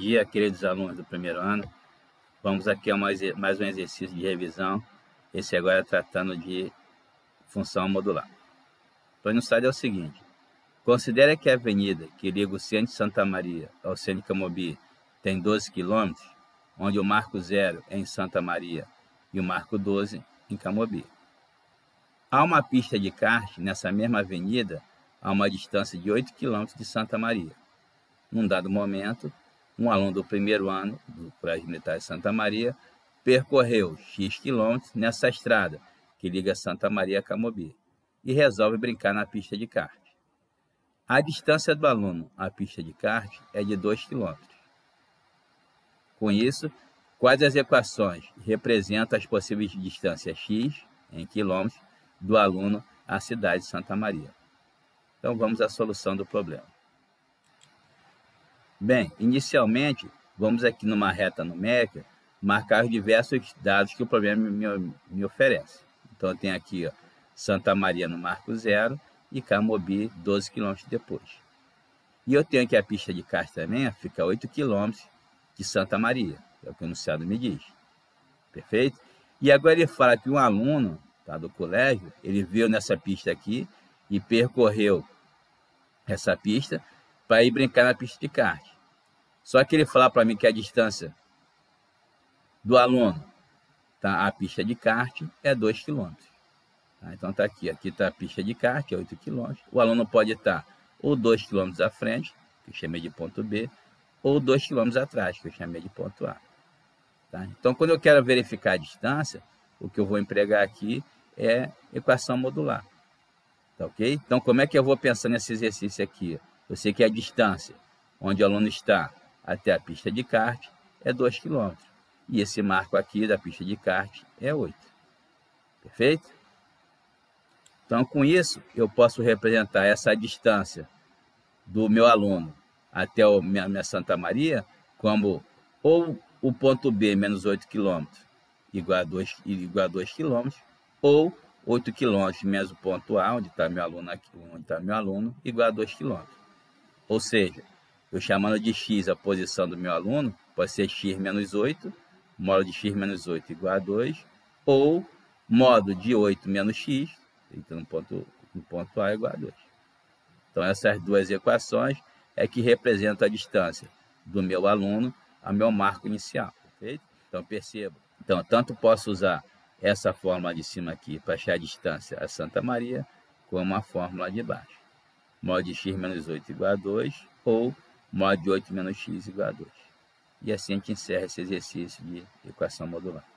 dia, queridos alunos do primeiro ano. Vamos aqui a mais um exercício de revisão. Esse agora tratando de função modular. O plano é o seguinte. Considere que a avenida que liga o centro de Santa Maria ao centro de Camobi tem 12 km, onde o marco 0 é em Santa Maria e o marco 12 em Camobi. Há uma pista de kart nessa mesma avenida a uma distância de 8 km de Santa Maria. Num dado momento, um aluno do primeiro ano do Colégio Militar de Santa Maria percorreu X quilômetros nessa estrada que liga Santa Maria a Camobi e resolve brincar na pista de kart. A distância do aluno à pista de kart é de 2 km. Com isso, quais as equações representam as possíveis distâncias x em quilômetros do aluno à cidade de Santa Maria? Então vamos à solução do problema. Bem, inicialmente, vamos aqui numa reta numérica marcar os diversos dados que o problema me oferece. Então, eu tenho aqui ó, Santa Maria no marco 0 e Camobi 12 km depois. E eu tenho aqui a pista de kart também, fica 8 km de Santa Maria, é o que o enunciado me diz. Perfeito? E agora ele fala que um aluno do colégio, ele veio nessa pista aqui e percorreu essa pista para ir brincar na pista de kart. Só que ele fala para mim que a distância do aluno à pista de kart é 2 km. Então está aqui está a pista de kart, é 8 km. O aluno pode estar ou 2 km à frente, que eu chamei de ponto B, ou 2 km atrás, que eu chamei de ponto A. Então, quando eu quero verificar a distância, o que eu vou empregar aqui é equação modular. Tá ok? Então, como é que eu vou pensar nesse exercício aqui? Eu sei que a distância onde o aluno está até a pista de kart é 2 km. E esse marco aqui da pista de kart é 8. Perfeito? Então, com isso, eu posso representar essa distância do meu aluno até minha Santa Maria como ou o ponto B menos 8 km igual a 2 km, ou 8 km menos o ponto A, onde está meu aluno aqui, onde está meu aluno, igual a 2 km. Ou seja, eu chamando de x a posição do meu aluno, pode ser x menos 8, modo de x menos 8 igual a 2, ou modo de 8 menos x, então no ponto A igual a 2. Então, essas duas equações é que representam a distância do meu aluno ao meu marco inicial. Perfeito? Então, perceba. Então, tanto posso usar essa fórmula de cima aqui para achar a distância a Santa Maria, como a fórmula de baixo. Modo de x menos 8 igual a 2, ou modo de 8 menos x igual a 2. E assim a gente encerra esse exercício de equação modular.